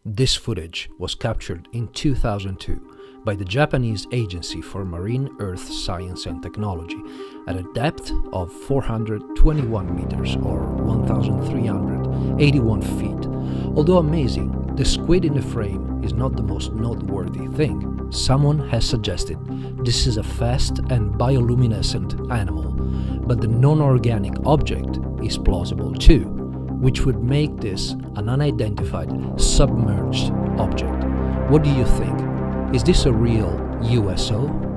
This footage was captured in 2002 by the Japanese Agency for Marine Earth Science and Technology at a depth of 421 meters or 1,381 feet. Although amazing, the squid in the frame is not the most noteworthy thing. Someone has suggested this is a fast and bioluminescent animal, but the non-organic object is plausible too, which would make this an unidentified submerged object. What do you think? Is this a real USO?